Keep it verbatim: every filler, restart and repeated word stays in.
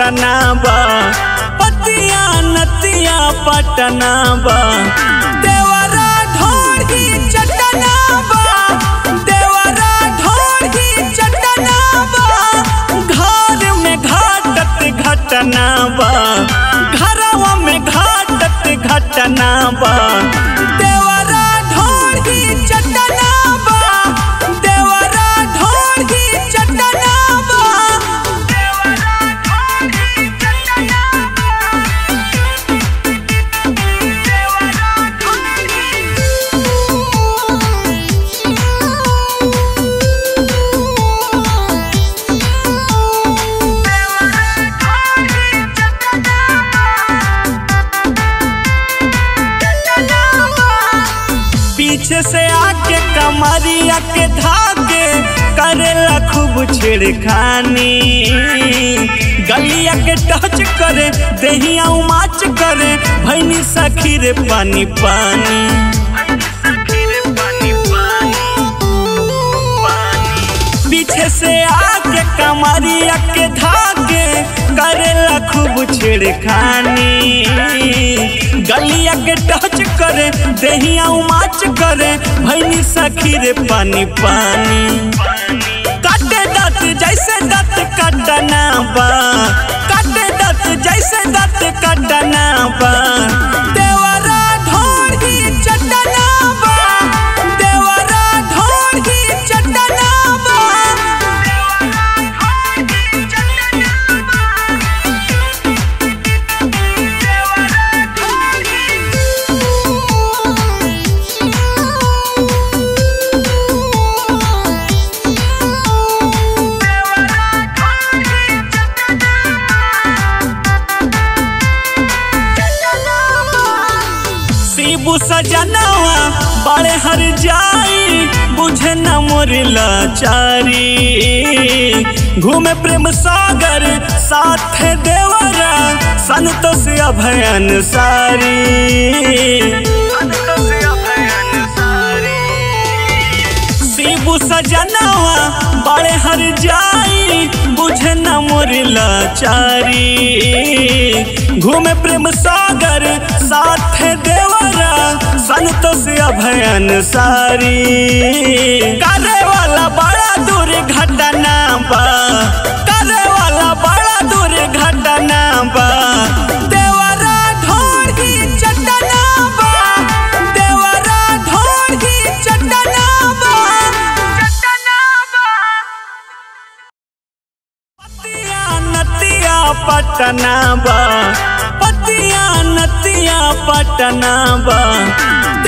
पटना बा, पतिया नतिया पटना बा, देवरा ढोरी चटना बा, देवरा ढोरी चटना बा, घर में घाटत घटना बा, घरवा में घाटत घटना बा, देवरा ढोरी चटना बा, देवरा ढोरी चटना बा, देवरा ढोरी चटना पीछे से आके कमरिया के धागे करेला खूब छेड़खानी, गलिया के टच करे देहिया उमाच करे भैनी सखी रे पानी पानी, पीछे से आके कमरिया के धागे करेला खूब छेड़खानी, गलिया के टच करे देहिया उमाच करे भैनी सखी रे पानी पानी, काटे दांत जैसे दांत काटना बा, काटे दांत जैसे दांत काटना बा, देवरा ढोरी चटना बा, देवरा ढोरी चटना बा, शिबू सजनवा बड़े हर जाई बुझे न मोर लाचारी, घूमे प्रेम सागर साथ देवरा संतोष अभयन सारी, शिबू सजनवा बड़े हर जाई बुझे न मोर लाचारी, घूमे प्रेम सागर साथ देवरा संतोष अभयन सारी, करे वाला बड़ा दूर घटना बा, करे वाला बड़ा दूर घटना बा, देवरा ढोरी चटना बा, देवरा ढोरी चटना बा, चटना बा, पतिया नतिया पटना बा, पतिया नतिया पटना बा,